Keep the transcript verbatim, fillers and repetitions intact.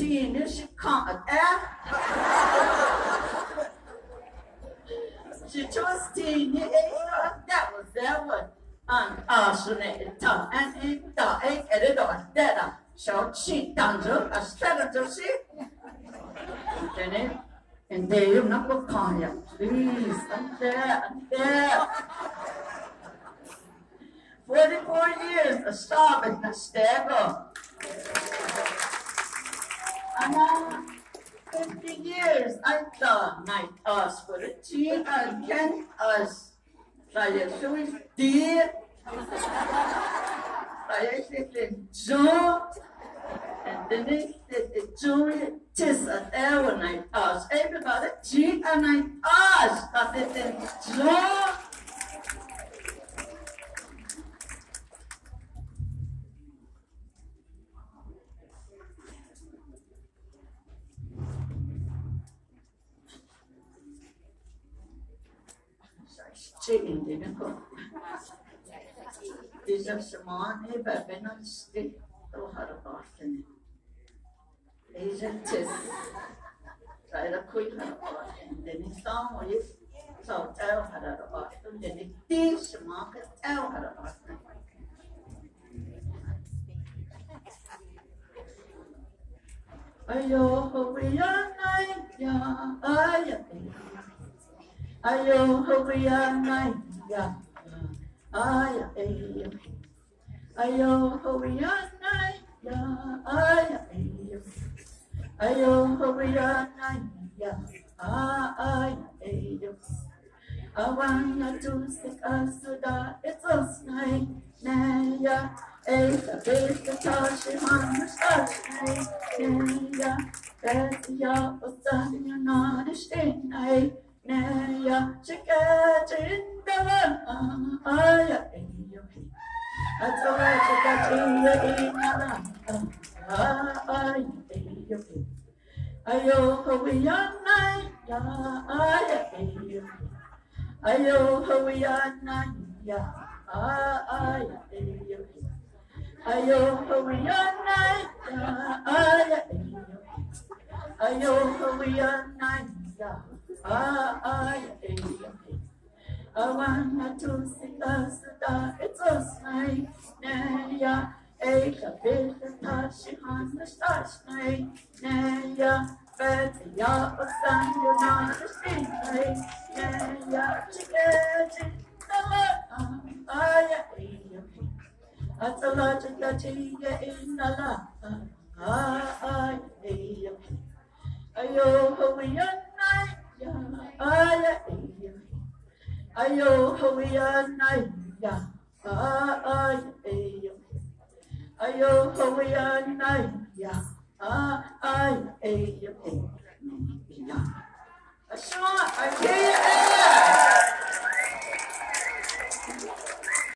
tine she can't eh? She chose tine that was that one. And Arsenal tongue and in the egg at the door that so she done a strategy she then and they you not go call you please and there and there forty-four years a stop in the stable and uh, fifty years I thought night us for the tea against us. Saya suwi dia, saya sih jo, and then it jo tis a hour night us. Everybody G a night us, but it is jo. Chicken didn't cook. These are small, but they're not stick. Oh, how to Boston. Asian tis. Try to quick how to Boston. Then he saw what is so tell how to Boston. Then he did small, tell how to Boston. Ayo, we are night, yeah, ayo. Ayo, we are night, yeah, ayo, ayo. Ayo, we are night, yeah, ayo, ayo. Ayo, we are night, yeah, ayo, ayo. I want to stick us to the it's us night, yeah. It's a bit of touch on the start night, yeah. That's your son, you're not a stain night. Naya, chicken in the one. Aya, I told her to get in the in Aya, ayo, we are night, aya, ayo, we are night, aya, ayo, we are night, aya, ayo, we are night, Ah, I, I want to sing us the it's us night, yeah. A bit of touch on the stars night, yeah. But ya was done, you're not a street night, yeah. Chicken, the ah, yeah. That's a lot of that in the la, ah, yeah. Ayo, we are night. Aya, ayo, we are night, yeah. Aya, ayo, we are night, yeah. Aya, yeah. I saw, I hear